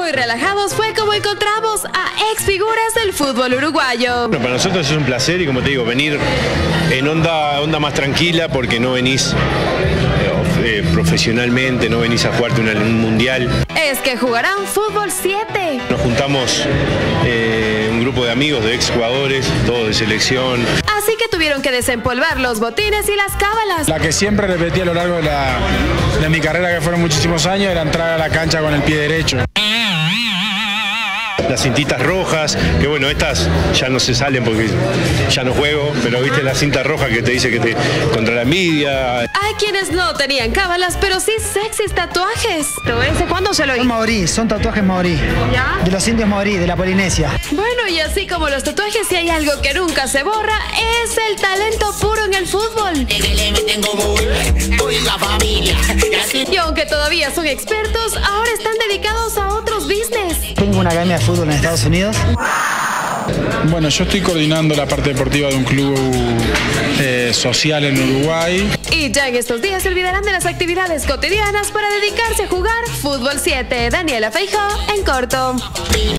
Muy relajados fue como encontramos a ex figuras del fútbol uruguayo. Bueno, para nosotros es un placer y, como te digo, venir en onda más tranquila, porque no venís profesionalmente, no venís a jugarte un mundial. Es que jugarán fútbol 7. Nos juntamos un grupo de amigos, de ex jugadores, todos de selección. Así que tuvieron que desempolvar los botines y las cábalas. La que siempre repetí a lo largo de mi carrera, que fueron muchísimos años, era entrar a la cancha con el pie derecho. Las cintitas rojas, que bueno, estas ya no se salen porque ya no juego, pero viste la cinta roja que te dice que contra la envidia. Hay quienes no tenían cábalas, pero sí sexys tatuajes. ¿Cuándo se lo hizo? Son maorí, son tatuajes maorí. ¿Ya? De los indios maorí, de la Polinesia. Bueno, y así como los tatuajes, si hay algo que nunca se borra, es el talento puro en el fútbol. Y aunque todavía son expertos, ahora están dedicados a otros business. Tengo una academia de fútbol en Estados Unidos. Bueno, yo estoy coordinando la parte deportiva de un club social en Uruguay. Y ya en estos días se olvidarán de las actividades cotidianas para dedicarse a jugar fútbol 7. Daniela Feijó, en corto.